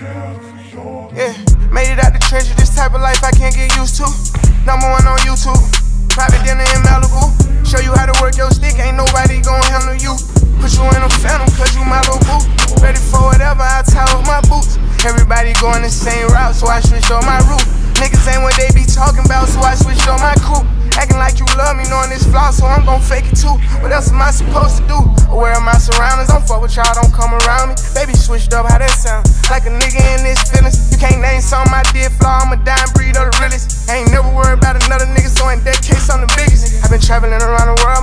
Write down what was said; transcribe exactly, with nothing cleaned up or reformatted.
Yeah, made it out the trenches, this type of life I can't get used to. Number one on YouTube, private dinner in Malibu. Show you how to work your stick, ain't nobody gon' handle you. Put you in a phantom, cause you my little boo. Ready for whatever, I tie up my boots. Everybody going the same route, so I switched on my route. Niggas ain't what they be talking about, so I switched on my crew. Acting like you love me, knowing this flaw, so I'm gon' fake it too. What else am I supposed to do? Aware of my surroundings, don't fuck with y'all, don't come around me. Baby switched up, how that sound? Like a nigga in this feelings. You can't name something I did flaw, I'm a dying breed of the realest. I ain't never worried about another nigga, so in that case I'm the biggest. I've been traveling around the world.